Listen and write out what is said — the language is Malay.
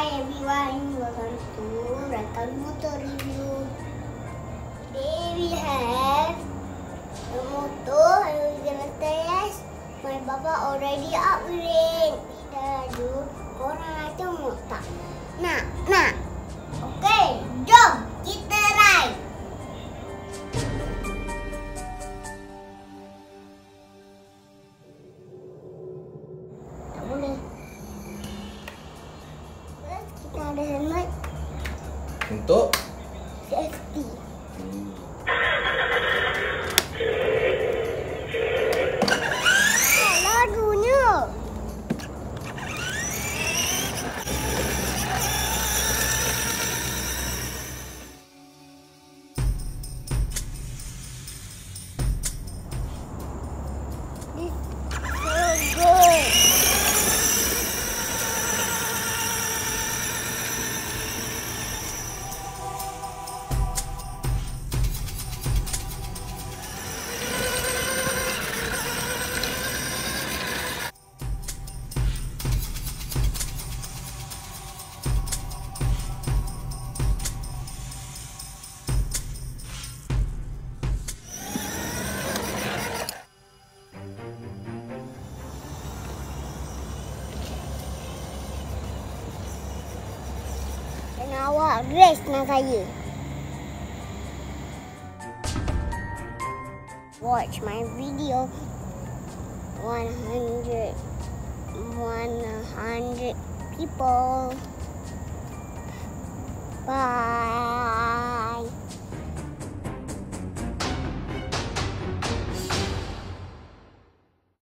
Hi everyone, welcome to Rental Motor Review. Today we have a motor and we're gonna test. My papa already upgrade. Kita do korang nak tengok tak? Nak. Okay, jom kita ride. Tak boleh. Kita ada helmet untuk safety. Lagunya. This so good. Dan awak race dengan saya. Watch my video 100 people. Bye.